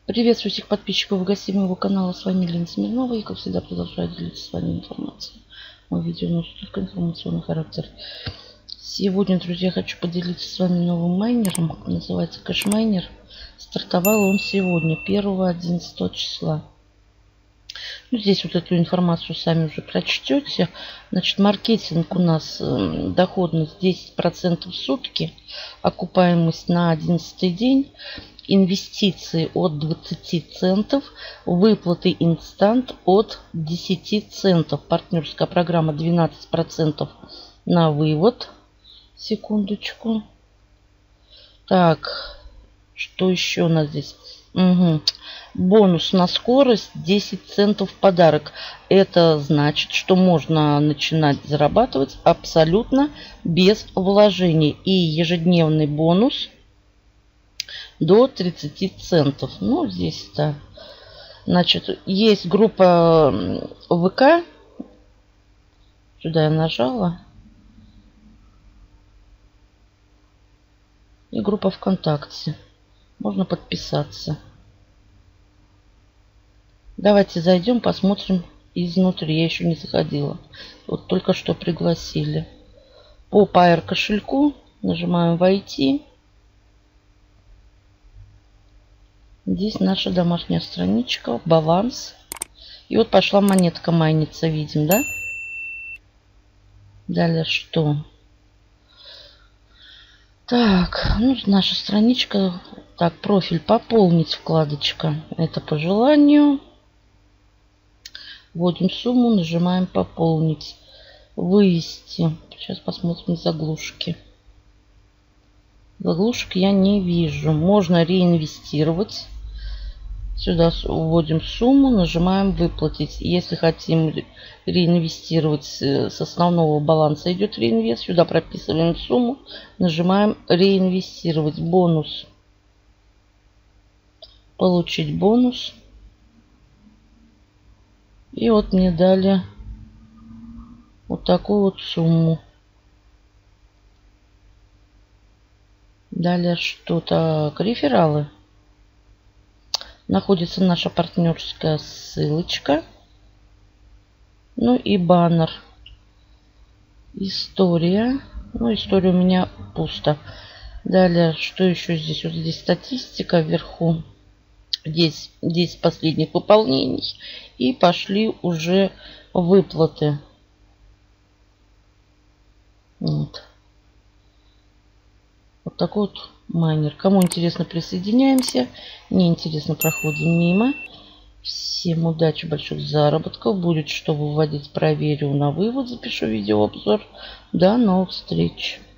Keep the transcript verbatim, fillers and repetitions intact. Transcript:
Приветствую всех подписчиков и гостей моего канала. С вами Елена Смирнова. И, как всегда, продолжаю делиться с вами информацией. Мое видео носит только информационный характер. Сегодня, друзья, хочу поделиться с вами новым майнером. Называется Кэшмайнер. Стартовал он сегодня, первого одиннадцатого числа. Ну, здесь вот эту информацию сами уже прочтете. Значит, маркетинг у нас, э, доходность десять процентов в сутки. Окупаемость на одиннадцатый день. Инвестиции от двадцати центов, выплаты инстант от десяти центов. Партнерская программа двенадцать процентов на вывод. Секундочку. Так, что еще у нас здесь? Угу. Бонус на скорость десять центов в подарок. Это значит, что можно начинать зарабатывать абсолютно без вложений. И ежедневный бонус до тридцати центов. Ну, здесь-то, значит, есть группа ВК. Сюда я нажала. И группа ВКонтакте. Можно подписаться. Давайте зайдем, посмотрим изнутри. Я еще не заходила. Вот только что пригласили. По Payeer кошельку нажимаем «Войти». Здесь наша домашняя страничка, баланс. И вот пошла монетка майниться, видим, да? Далее что? Так, ну, наша страничка. Так, профиль пополнить, вкладочка. Это по желанию. Вводим сумму, нажимаем пополнить. Вывести. Сейчас посмотрим заглушки. Заглушек я не вижу. Можно реинвестировать. Сюда вводим сумму, нажимаем выплатить. Если хотим реинвестировать с основного баланса, идет реинвест. Сюда прописываем сумму, нажимаем реинвестировать. Бонус. Получить бонус. И вот мне дали вот такую вот сумму. Далее что-то, рефералы. Находится наша партнерская ссылочка. Ну и баннер. История. Ну, история у меня пусто. Далее, что еще здесь? Вот здесь статистика вверху. Здесь десять последних выполнений. И пошли уже выплаты. Вот. Вот такой вот майнер. Кому интересно, присоединяемся. Не интересно, проходим мимо. Всем удачи, больших заработков. Будет что выводить, проверю на вывод. Запишу видеообзор. До новых встреч.